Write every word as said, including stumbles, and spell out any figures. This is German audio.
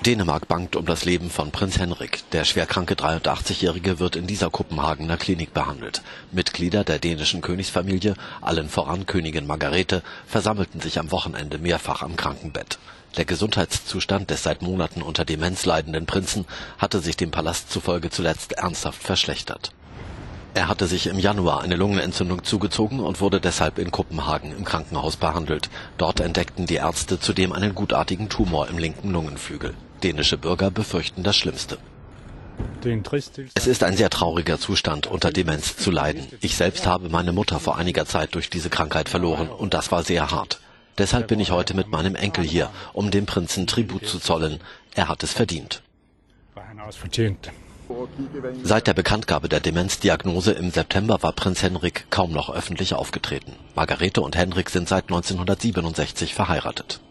Dänemark bangt um das Leben von Prinz Henrik. Der schwerkranke dreiundachtzigjährige wird in dieser Kopenhagener Klinik behandelt. Mitglieder der dänischen Königsfamilie, allen voran Königin Margrethe, versammelten sich am Wochenende mehrfach am Krankenbett. Der Gesundheitszustand des seit Monaten unter Demenz leidenden Prinzen hatte sich dem Palast zufolge zuletzt ernsthaft verschlechtert. Er hatte sich im Januar eine Lungenentzündung zugezogen und wurde deshalb in Kopenhagen im Krankenhaus behandelt. Dort entdeckten die Ärzte zudem einen gutartigen Tumor im linken Lungenflügel. Dänische Bürger befürchten das Schlimmste. Es ist ein sehr trauriger Zustand, unter Demenz zu leiden. Ich selbst habe meine Mutter vor einiger Zeit durch diese Krankheit verloren und das war sehr hart. Deshalb bin ich heute mit meinem Enkel hier, um dem Prinzen Tribut zu zollen. Er hat es verdient. Seit der Bekanntgabe der Demenzdiagnose im September war Prinz Henrik kaum noch öffentlich aufgetreten. Margrethe und Henrik sind seit neunzehnhundertsiebenundsechzig verheiratet.